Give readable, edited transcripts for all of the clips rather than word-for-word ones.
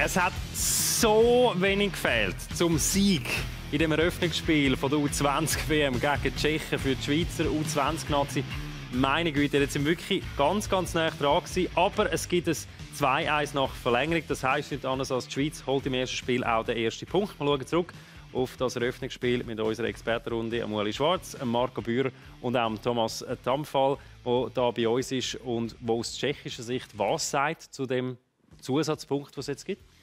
Es hat so wenig gefehlt zum Sieg in dem Eröffnungsspiel von der U20-WM gegen Tschechien für die Schweizer U20-Nazi. Meine Güte, jetzt sind wir wirklich ganz nah dran gewesen. Aber es gibt ein 2-1 nach Verlängerung. Das heisst nicht anders als die Schweiz holt im ersten Spiel auch den ersten Punkt. Wir schauen zurück auf das Eröffnungsspiel mit unserer Expertenrunde, Ueli Schwarz, Marco Bührer und auch Thomas Tamfall, der hier bei uns ist und der aus tschechischer Sicht was sagt zu dem Zusatzpunkt, was es jetzt gibt?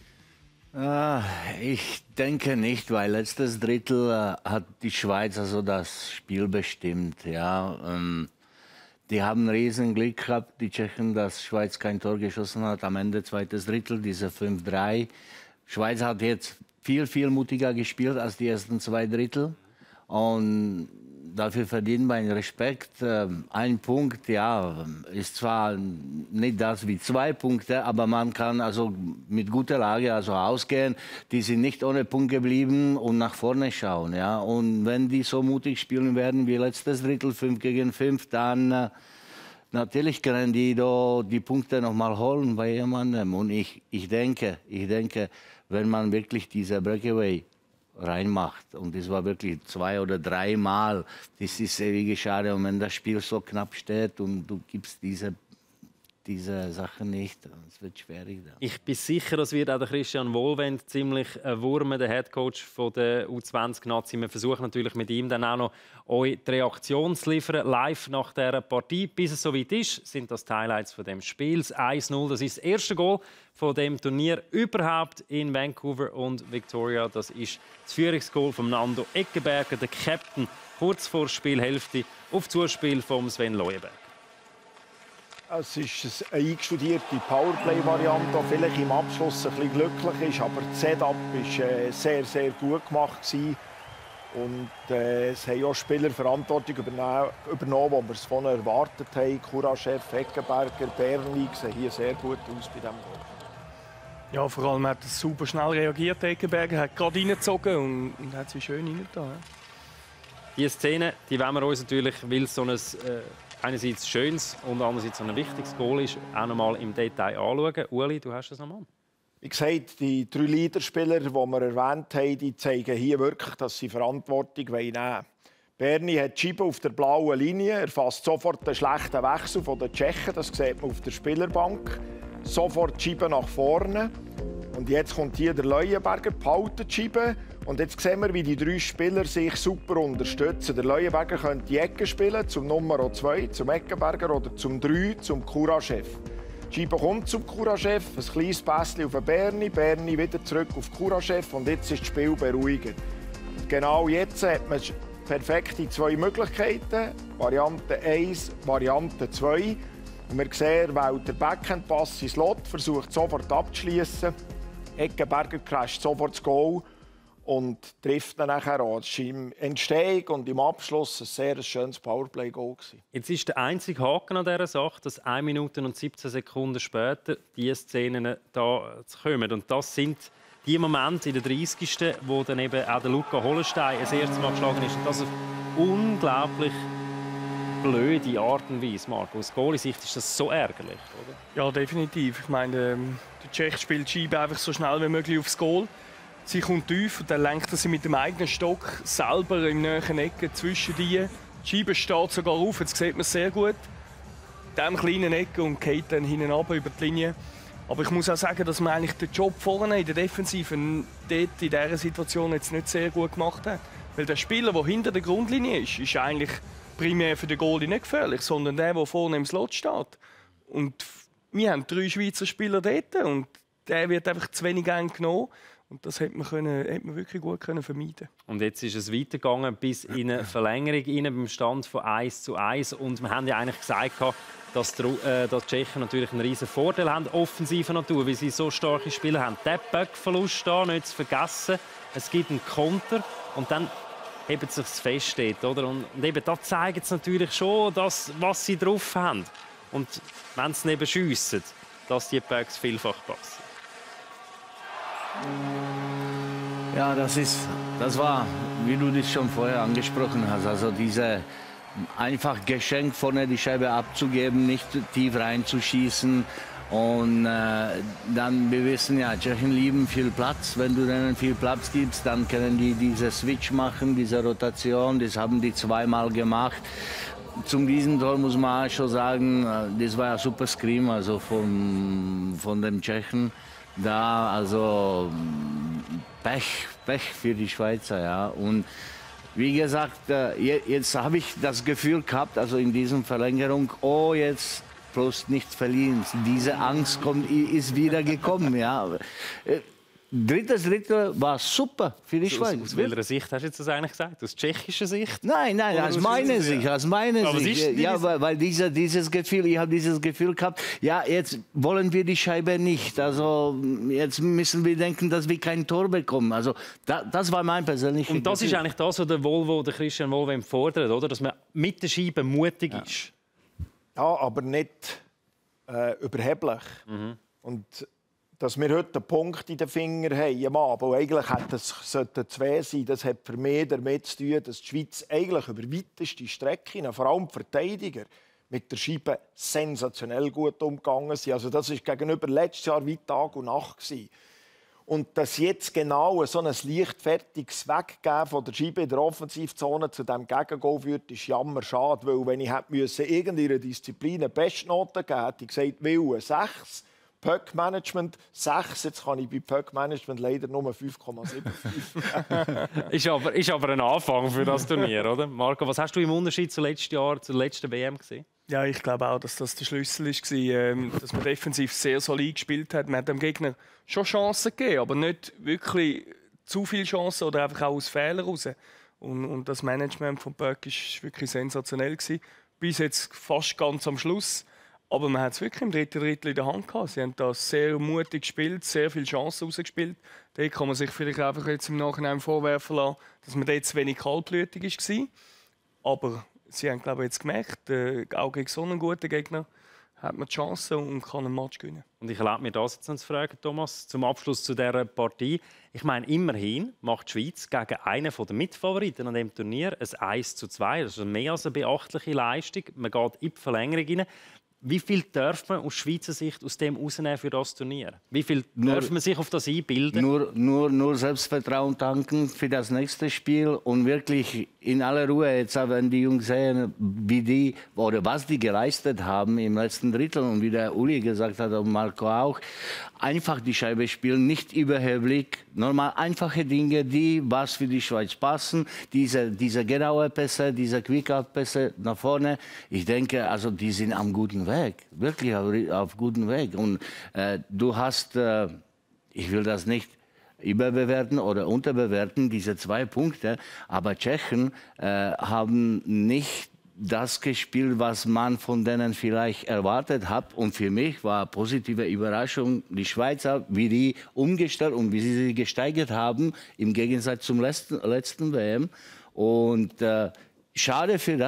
Ich denke nicht, weil letztes Drittel hat die Schweiz also das Spiel bestimmt. Ja. Die haben riesen Glück gehabt, die Tschechen, dass Schweiz kein Tor geschossen hat. Am Ende zweites Drittel, diese 5-3. Schweiz hat jetzt viel mutiger gespielt als die ersten zwei Drittel. Und dafür verdient mein Respekt. Ein Punkt, ja, ist zwar nicht das wie 2 Punkte, aber man kann also mit guter Lage also ausgehen. Die sind nicht ohne Punkt geblieben und nach vorne schauen. Ja. Und wenn die so mutig spielen werden wie letztes Drittel, 5 gegen 5, dann natürlich können die die Punkte noch mal holen bei jemandem. Und ich denke, wenn man wirklich diese Breakaway reinmacht, und das war wirklich 2 oder 3 Mal, das ist ewig schade. Und wenn das Spiel so knapp steht und du gibst diese Sache nicht, es wird schwierig. Dann. Ich bin sicher, das wird auch der Christian Wohlwend ziemlich wurmen, der Headcoach der U20-Nazi. Wir versuchen natürlich mit ihm dann auch noch euch die Reaktion zu liefern, live nach dieser Partie. Bis es soweit ist, sind das die Highlights von dem Spiels. 1-0, das ist das erste Goal von dem Turnier überhaupt in Vancouver und Victoria. Das ist das Führungsgoal von Nando Eckenberger, der Captain, kurz vor Spielhälfte auf Zuspiel von Sven Leuenberg. Es ist eine eingestudierte Powerplay-Variante, die vielleicht im Abschluss ein bisschen glücklich ist, aber das Setup war sehr gut gemacht. Und es haben auch Spieler Verantwortung übernommen, die wir es von erwartet haben. Kuraschew, Eckenberger, Berni sehen hier sehr gut aus bei diesem Goal. Ja, vor allem hat er super schnell reagiert, Eckenberger, hat gerade reingezogen und hat sie schön reingetan. Diese Szene, die wollen wir uns natürlich, weil es so ein einerseits schönes und andererseits ein wichtiges Goal ist, auch noch mal im Detail anschauen. Ueli, du hast es noch mal. Wie gesagt, die 3 Leaderspieler, die wir erwähnt haben, die zeigen hier wirklich, dass sie Verantwortung nehmen wollen. Berni hat die Scheibe auf der blauen Linie. Er fasst sofort den schlechten Wechsel von den Tschechen. Das sieht man auf der Spielerbank. Sofort die Scheibe nach vorne. Und jetzt kommt hier der Leuenberger, behaltet die Scheibe. Und jetzt sehen wir, wie die 3 Spieler sich super unterstützen. Der Leuenberger könnte die Ecke spielen, zum Nummer 2, zum Eckenberger, oder zum 3, zum Kuraschew. Die Scheibe kommt zum Kuraschew, ein kleines Pässchen auf den Berni, Berni wieder zurück auf Kuraschew und jetzt ist das Spiel beruhigend. Und genau jetzt hat man perfekte 2 Möglichkeiten, Variante 1, Variante 2. Und wir sehen, weil der Backhand-Pass ins Lot versucht sofort abzuschließen. Eckenberger crasht sofort das Goal und trifft dann nachher auch. Es war im Entstehung und im Abschluss ein sehr schönes Powerplay-Goal. Jetzt ist der einzige Haken an dieser Sache, dass 1 Minute und 17 Sekunden später diese Szenen da kommen. Und das sind die Momente in der 30. wo dann eben auch der Luca Hollenstein das erste Mal geschlagen ist. Und das auf unglaublich blöde Art und Weise, Marco. Aus Goalie-Sicht ist das so ärgerlich, oder? Ja, definitiv. Ich meine, der Tschech spielt die Scheibe einfach so schnell wie möglich aufs Goal. Sie kommt tief und dann lenkt er sie mit dem eigenen Stock selber im näheren Ecke zwischen die. Die Scheibe steht sogar auf, jetzt sieht man es sehr gut. In diesem kleinen Ecke und geht dann hinten runter über die Linie. Aber ich muss auch sagen, dass man eigentlich den Job vorne in der Defensive dort in dieser Situation jetzt nicht sehr gut gemacht hat. Weil der Spieler, der hinter der Grundlinie ist eigentlich primär für den Goalie nicht gefährlich, sondern der vorne im Slot steht. Und wir haben 3 Schweizer Spieler dort und der wird einfach zu wenig eng genommen. Und das hätte man wirklich gut vermeiden. Und jetzt ist es weitergegangen bis in eine Verlängerung beim Stand von 1:1. Und wir haben ja eigentlich gesagt, dass die Tschechen natürlich einen riesen Vorteil haben, offensiver Natur, weil sie so starke Spieler haben. Der Böckverlust da nicht zu vergessen. Es gibt einen Konter und dann hebt sich fest dort, oder? Und eben da zeigt es natürlich schon, was sie drauf haben. Und wenn sie neben schiessen, dass die Böcks vielfach passen. Ja, das war, wie du das schon vorher angesprochen hast, also diese einfach Geschenk vorne die Scheibe abzugeben, nicht tief reinzuschießen Und dann, wir wissen ja, Tschechen lieben viel Platz. Wenn du denen viel Platz gibst, dann können die diese Switch machen, diese Rotation. Das haben die zweimal gemacht. Zum diesem Tor muss man schon sagen, das war ein super Scream, also von dem Tschechen. Da, also Pech für die Schweizer, ja. Und wie gesagt, jetzt habe ich das Gefühl gehabt, also in dieser Verlängerung, oh, jetzt bloß nicht verlieren. Diese Angst ist wieder gekommen, ja. Drittes Drittel war super für die Schweiz. Aus welcher Sicht hast du jetzt das eigentlich gesagt? Aus tschechischer Sicht? Nein, aus meiner Sicht. Ja, weil dieses Gefühl, ich habe dieses Gefühl gehabt, ja, jetzt wollen wir die Scheibe nicht. Also jetzt müssen wir denken, dass wir kein Tor bekommen. Also das war mein persönliches Gefühl. Und das ist eigentlich das, was der Christian Volwem fordert, oder? Dass man mit der Scheibe mutig ist. Ja, aber nicht überheblich. Und dass wir heute einen Punkt in den Fingern haben am Abend, eigentlich sollten 2 sein, das hat für mich damit zu tun, dass die Schweiz eigentlich über weiteste Strecken, vor allem die Verteidiger, mit der Scheibe sensationell gut umgegangen sind. Also das war gegenüber letztes Jahr wie Tag und Nacht gewesen. Und dass jetzt genau so ein leichtfertiges Weggeben von der Scheibe in der Offensivzone zu diesem Gegengol führt, ist jammerschade. Weil wenn ich irgendeiner Disziplin eine Bestnote geben hätte ich gesagt, Wille 6, Puck-Management 6, jetzt kann ich bei Puck-Management leider nur 5,75. ist aber ein Anfang für das Turnier, oder? Marco, was hast du im Unterschied zum letzten Jahr, zur letzten WM gesehen? Ja, ich glaube auch, dass das der Schlüssel war, dass man defensiv sehr solid gespielt hat. Man hat dem Gegner schon Chancen gegeben, aber nicht wirklich zu viele Chancen oder einfach auch aus Fehlern raus. Und das Management von Puck war wirklich sensationell gewesen. Bis jetzt fast ganz am Schluss. Aber man hat es wirklich im dritten Drittel in der Hand gehabt. Sie haben das sehr mutig gespielt, sehr viele Chancen rausgespielt. Da kann man sich vielleicht einfach jetzt im Nachhinein vorwerfen lassen, dass man dort zu wenig kaltblütig war. Aber sie haben, glaube ich, jetzt gemerkt, auch gegen so einen guten Gegner hat man die Chance und kann einen Match gewinnen. Und ich erlaube mir das jetzt noch zu fragen, Thomas, zum Abschluss zu dieser Partie. Ich meine, immerhin macht die Schweiz gegen einen der Mitfavoriten an diesem Turnier ein 1:2. Das ist mehr als eine beachtliche Leistung. Man geht in die Verlängerung rein. Wie viel darf man aus Schweizer Sicht aus dem rausnehmen für das Turnier? Wie viel darf man sich auf das einbilden? Nur Selbstvertrauen tanken für das nächste Spiel und wirklich in aller Ruhe, jetzt wenn die Jungs sehen, wie die oder was die geleistet haben im letzten Drittel und wie der Uli gesagt hat und Marco auch, einfach die Scheibe spielen, nicht überheblich, normal einfache Dinge, die was für die Schweiz passen, diese genaue Pässe, diese Quick-Out-Pässe nach vorne. Ich denke, also die sind am guten Weg, wirklich auf guten Weg. Und du hast, ich will das nicht überbewerten oder unterbewerten, diese 2 Punkte, aber Tschechen haben nicht das gespielt, was man von denen vielleicht erwartet hat. Und für mich war eine positive Überraschung, die Schweizer, wie die umgestellt und wie sie sich gesteigert haben, im Gegensatz zum letzten WM. Und schade für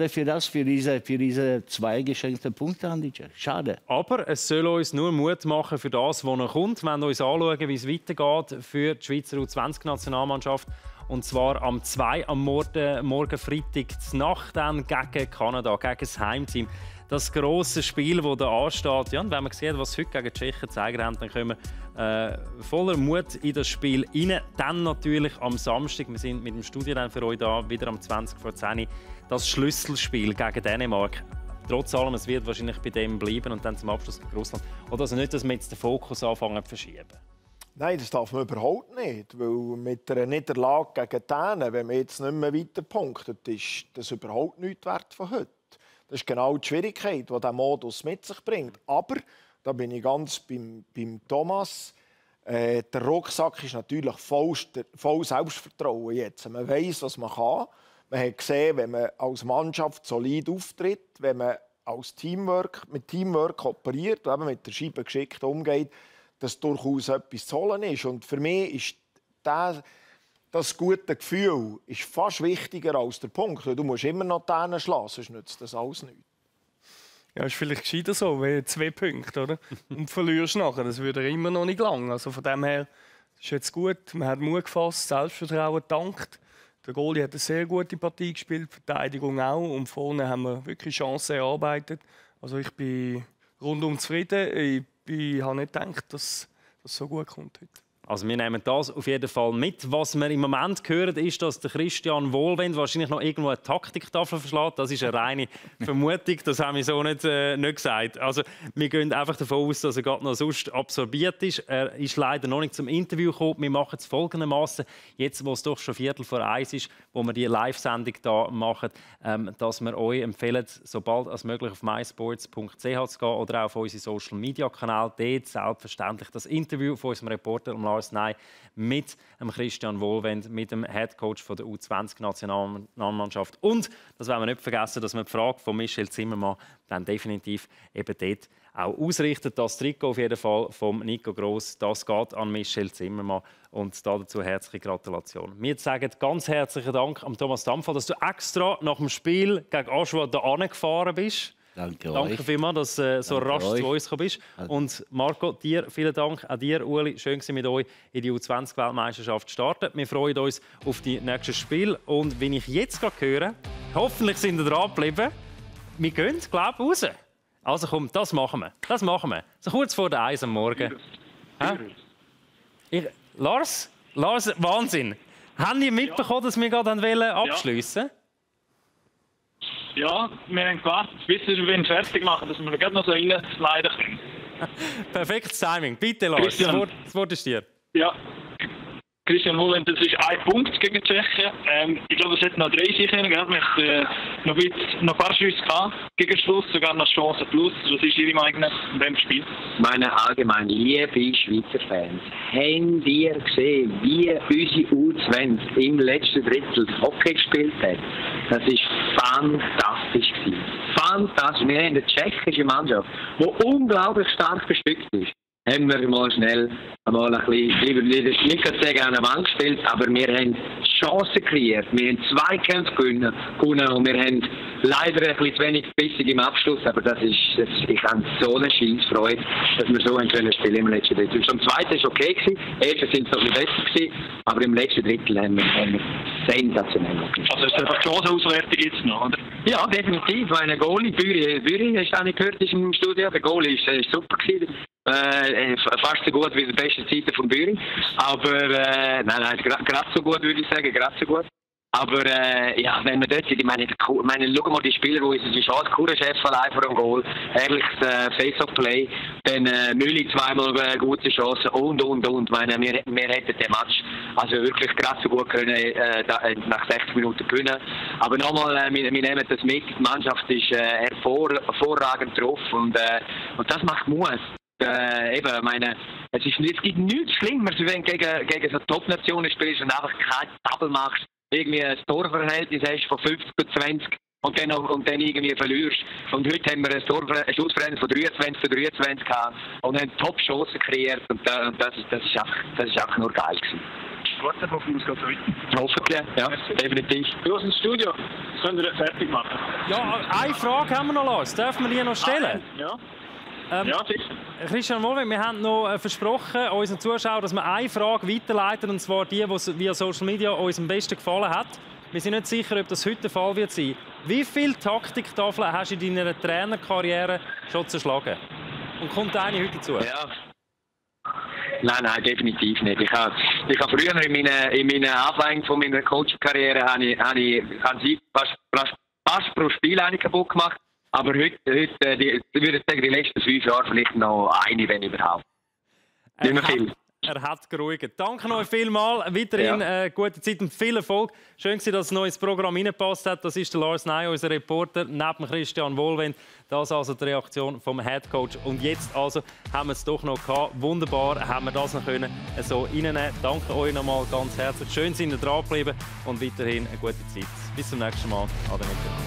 diese 2 geschenkten Punkte an die Tschechen. Schade. Aber es soll uns nur Mut machen für das, was noch kommt. Wir werden uns anschauen, wie es weitergeht für die Schweizer U20-Nationalmannschaft. Und zwar am 2 am Morgen Freitag Nacht dann gegen Kanada, gegen das Heimteam. Das grosse Spiel, das da ansteht. Ja, und wenn man sieht, was heute gegen die Tschechen zeigen haben, dann können wir voller Mut in das Spiel rein. Dann natürlich am Samstag, wir sind mit dem Studio dann für euch da, wieder am 20 vor 10 das Schlüsselspiel gegen Dänemark. Trotz allem, es wird wahrscheinlich bei dem bleiben und dann zum Abschluss gegen Russland. Oder also nicht, dass wir jetzt den Fokus anfangen zu verschieben. Nein, das darf man überhaupt nicht. Weil mit einer Niederlage gegen Dänen, wenn man jetzt nicht mehr weiter punktet, ist das überhaupt nichts wert von heute. Das ist genau die Schwierigkeit, die dieser Modus mit sich bringt. Aber, da bin ich ganz beim Thomas, der Rucksack ist natürlich voll Selbstvertrauen jetzt. Man weiss, was man kann. Man hat gesehen, wenn man als Mannschaft solid auftritt, wenn man als mit Teamwork operiert und mit der Scheibe geschickt umgeht, dass durchaus etwas zu holen ist. Und für mich ist das gute Gefühl ist fast wichtiger als der Punkt. Du musst immer noch Dänen schlagen, sonst nützt das alles nichts. Ja, ist vielleicht gescheiter so, wie 2 Punkte, oder? Und verlierst nachher, das würde immer noch nicht lang. Also von dem her ist jetzt gut, man hat Mut gefasst, Selbstvertrauen gedankt. Der Goalie hat eine sehr gute Partie gespielt, die Verteidigung auch. Und vorne haben wir wirklich Chancen erarbeitet. Also ich bin rundum zufrieden. Ich habe nicht gedacht, dass das so gut kommt heute. Also wir nehmen das auf jeden Fall mit. Was wir im Moment hören, ist, dass der Christian Wohlwend wahrscheinlich noch irgendwo eine Taktiktafel verschlägt. Das ist eine reine Vermutung, das haben wir so nicht gesagt. Also wir gehen einfach davon aus, dass er gerade noch sonst absorbiert ist. Er ist leider noch nicht zum Interview gekommen. Wir machen es folgendermaßen: Jetzt, wo es doch schon 1:45 ist, wo wir die Live-Sendung da machen, dass wir euch empfehlen, sobald als möglich auf mysports.ch zu gehen oder auch auf unsere Social-Media-Kanäle. Dort selbstverständlich das Interview von unserem Reporter Lars Ney mit dem Christian Wohlwend, mit dem Headcoach der U20-Nationalmannschaft. Und, das wollen wir nicht vergessen, dass wir die Frage von Michel Zimmermann dann definitiv eben dort auch ausrichtet. Das Trikot auf jeden Fall vom Nico Gross, das geht an Michel Zimmermann. Und dazu herzliche Gratulation. Wir sagen ganz herzlichen Dank an Thomas Dampfer, dass du extra nach dem Spiel gegen Aschua da angefahren bist. Danke vielmals, dass so rasch zu uns gekommen bist. Und Marco, dir vielen Dank. Auch dir, Uli, schön gewesen, mit euch in die U20-Weltmeisterschaft zu starten. Wir freuen uns auf die nächsten Spiele. Und wenn ich jetzt gerade höre, hoffentlich sind wir dran geblieben, wir gehen, glaube ich, raus. Also komm, das machen wir. Das machen wir. So kurz vor der 1 am Morgen. Lars, Wahnsinn. Haben die mitbekommen, dass wir gerade abschliessen wollten? Ja, wir haben gewartet, bis wir fertig machen, dass wir gerade noch so reinleiten können. Perfektes Timing. Bitte, Lars, das Wort ist dir. Ja, Christian Wohlwend, das ist 1 Punkt gegen Tschechien. Ich glaube, es hätte noch 3 sein können. Wir haben noch ein paar Schüsse gehabt. Gegen Schluss sogar noch Chance plus. Was ist Ihre Meinung in diesem Spiel? Meine allgemein liebe Schweizer Fans, habt ihr gesehen, wie unsere U20 im letzten Drittel Hockey gespielt hat? Das war fantastisch. Fantastisch. Wir haben eine tschechische Mannschaft, die unglaublich stark bestückt ist. Haben wir mal schnell einmal ein bisschen, nicht sagen, an der Wand gespielt, aber wir haben Chancen kreiert. Wir haben Zweikämpfe gewonnen und wir haben leider ein bisschen zu wenig bissig im Abschluss, aber ich habe so eine Schießfreude, dass wir so ein Spiel im letzten Drittel. Zum Zweiten war es okay, erstens sind es noch besser gewesen, aber im letzten Drittel haben wir sensationell gemacht. Also ist es einfach Chancenauswertung jetzt noch, oder? Ja, definitiv. Meine Goalie, Büri, hast du auch nicht gehört, ist im Studio. Der Goalie ist super gewesen. Fast so gut wie die besten Zeiten von Büri. Aber, nein, gerade so gut, würde ich sagen, gerade so gut. Aber, ja, wenn wir dort sind, ich meine, schau mal die Spieler, die uns die Chance, Kurenchef allein vor dem Goal, herrliches Face-Off-Play, dann Mülli zweimal gute Chancen und. Ich meine, wir hätten den Match also wirklich gerade so gut können, nach 60 Minuten gewinnen. Aber nochmal, wir nehmen das mit, die Mannschaft ist hervorragend drauf und das macht Mut. Eben, meine, es gibt nichts Schlimmeres, wenn du gegen so Top-Nationen spielst und einfach kein Double machst, irgendwie ein Torverhältnis hast von 50:20 und dann irgendwie verlierst. Und heute haben wir ein Schlussverhältnis von 23:23 gehabt und haben Top-Chancen kreiert und das ist einfach nur geil gewesen. Warte, hoffen wir, es geht so weiter. Hoffentlich, ja, definitiv. Du hast ein Studio, das können wir fertig machen. Ja, eine Frage haben wir noch, Lars. Dürfen wir die noch stellen? Ja. Ja, sicher. Christian Wohlwend, wir haben noch versprochen unseren Zuschauern, dass wir eine Frage weiterleiten, und zwar die via Social Media uns am besten gefallen hat. Wir sind nicht sicher, ob das heute der Fall wird sein. Wie viele Taktiktafeln hast du in deiner Trainerkarriere schon zerschlagen? Und kommt eine heute dazu? Ja. Nein, definitiv nicht. Ich habe früher in meinen Anfängen von meiner Coaching-Karriere fast pro Spiel eine kaputt gemacht. Aber heute ich würde sagen, die letzten 5 Jahre vielleicht noch eine, wenn überhaupt. Nicht mehr viel. Er hat geruhigt. Danke euch vielmals. Weiterhin gute Zeit und viel Erfolg. Schön, dass ein neues Programm reingepasst hat. Das ist der Lars Ney, unser Reporter, neben Christian Wohlwend. Das also die Reaktion vom Headcoach. Und jetzt also haben wir es doch noch gehabt. Wunderbar, haben wir das noch können so reinnehmen. Danke euch nochmal ganz herzlich. Schön, sind ihr dran geblieben und weiterhin eine gute Zeit. Bis zum nächsten Mal. Ade mit.